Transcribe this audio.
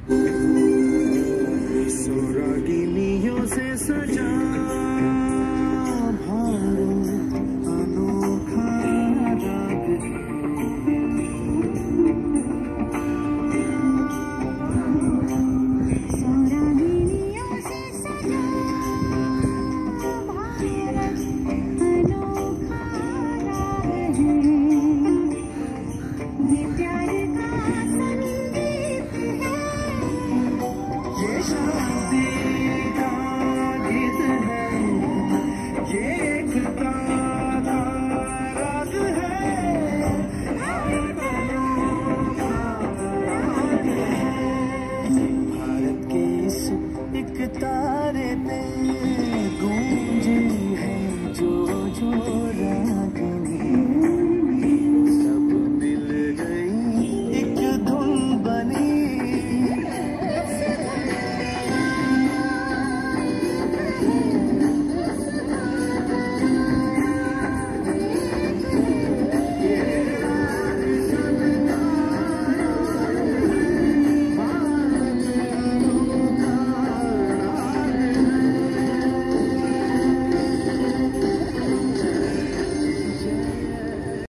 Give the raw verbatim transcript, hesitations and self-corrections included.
सोरागिनियों से सजा भारो अनोखा राग सोरागिनियों से सजा भारत अनोखा राग है ये प्यार का संगीत है ये शादी का गीत है ये एकता का राग है हर अनोखा राग है